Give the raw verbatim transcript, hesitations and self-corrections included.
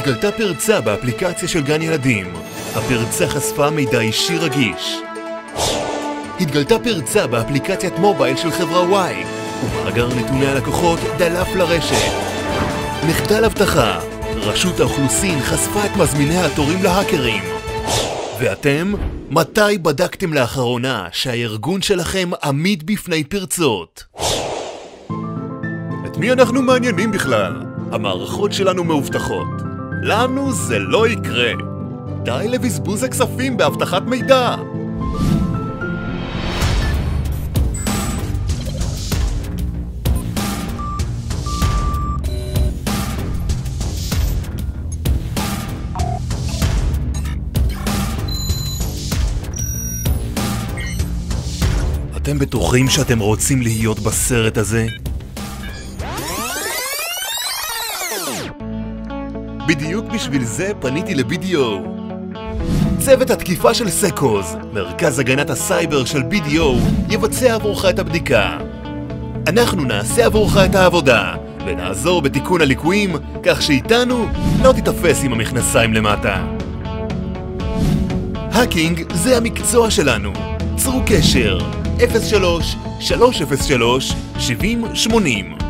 התגלתה פרצה באפליקציה של גן ילדים. הפרצה חשפה מידע אישי רגיש. התגלתה פרצה באפליקציית מובייל של חברה וואי, ומאגר נתוני הלקוחות דלף לרשת. מחדל אבטחה, רשות האוכלוסין חשפה את מזמיני התורים להאקרים. ואתם? מתי בדקתם לאחרונה שהארגון שלכם עמיד בפני פרצות? את מי אנחנו מעניינים בכלל? המערכות שלנו מאובטחות. לנו זה לא יקרה. די לבזבוז הכספים באבטחת מידע. אתם בטוחים שאתם רוצים להיות בסרט הזה? בדיוק בשביל זה פניתי ל-בי די או. צוות התקיפה של סקוז, מרכז הגנת הסייבר של בי די או, יבצע עבורך את הבדיקה. אנחנו נעשה עבורך את העבודה, ונעזור בתיקון הליקויים, כך שאיתנו לא תתפס עם המכנסיים למטה. האקינג זה המקצוע שלנו. צרו קשר אפס שלוש שלוש אפס שלוש שבעים שמונים